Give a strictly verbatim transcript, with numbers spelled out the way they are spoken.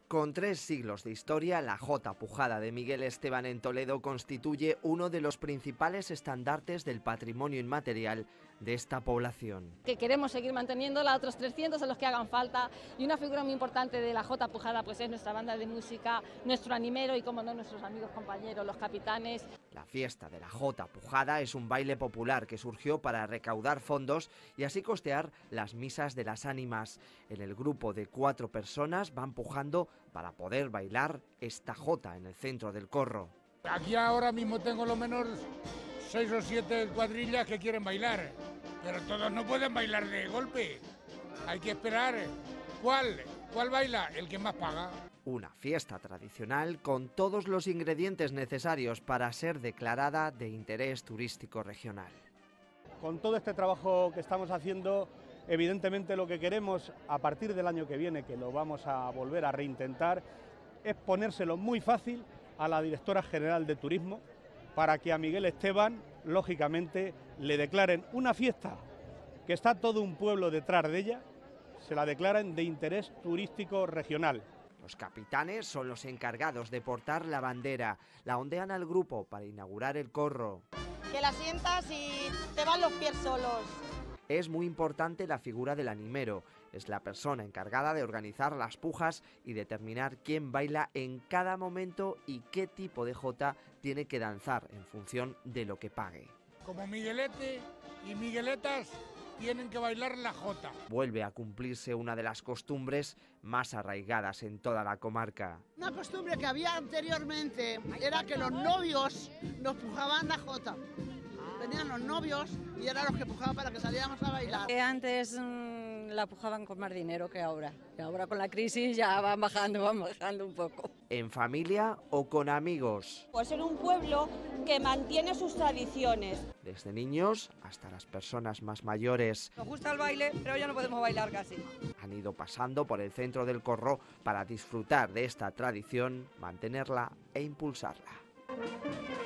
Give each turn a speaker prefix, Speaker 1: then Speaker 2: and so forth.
Speaker 1: Con tres siglos de historia, la Jota Pujada de Miguel Esteban en Toledo constituye uno de los principales estandartes del patrimonio inmaterial de esta población.
Speaker 2: Que queremos seguir manteniéndola, otros trescientos a los que hagan falta, y una figura muy importante de la Jota Pujada pues es nuestra banda de música, nuestro animero y, como no, nuestros amigos compañeros, los capitanes.
Speaker 1: La fiesta de la Jota Pujada es un baile popular que surgió para recaudar fondos y así costear las misas de las ánimas. En el grupo de cuatro personas van pujando para poder bailar esta jota en el centro del corro.
Speaker 3: Aquí ahora mismo tengo lo menos seis o siete cuadrillas que quieren bailar, pero todos no pueden bailar de golpe. Hay que esperar. ¿Cuál? ¿Cuál baila? El que más paga.
Speaker 1: Una fiesta tradicional con todos los ingredientes necesarios para ser declarada de interés turístico regional.
Speaker 4: Con todo este trabajo que estamos haciendo, evidentemente lo que queremos a partir del año que viene, que lo vamos a volver a reintentar, es ponérselo muy fácil a la directora general de Turismo para que a Miguel Esteban, lógicamente, le declaren una fiesta que está todo un pueblo detrás de ella, se la declaren de interés turístico regional.
Speaker 1: Los capitanes son los encargados de portar la bandera, la ondean al grupo para inaugurar el corro.
Speaker 5: Que la sientas y te van los pies solos.
Speaker 1: Es muy importante la figura del animero. Es la persona encargada de organizar las pujas y determinar quién baila en cada momento y qué tipo de jota tiene que danzar en función de lo que pague.
Speaker 3: Como Miguelete y Migueletas tienen que bailar la jota.
Speaker 1: Vuelve a cumplirse una de las costumbres más arraigadas en toda la comarca.
Speaker 6: Una costumbre que había anteriormente era que los novios nos pujaban la jota. Venían los novios y eran los que pujaban para que saliéramos a bailar.
Speaker 7: Que antes mmm, la pujaban con más dinero que ahora. Que ahora con la crisis ya van bajando, van bajando un poco.
Speaker 1: ¿En familia o con amigos?
Speaker 5: Pues en un pueblo que mantiene sus tradiciones.
Speaker 1: Desde niños hasta las personas más mayores.
Speaker 7: Nos gusta el baile, pero ya no podemos bailar casi.
Speaker 1: Han ido pasando por el centro del corro para disfrutar de esta tradición, mantenerla e impulsarla.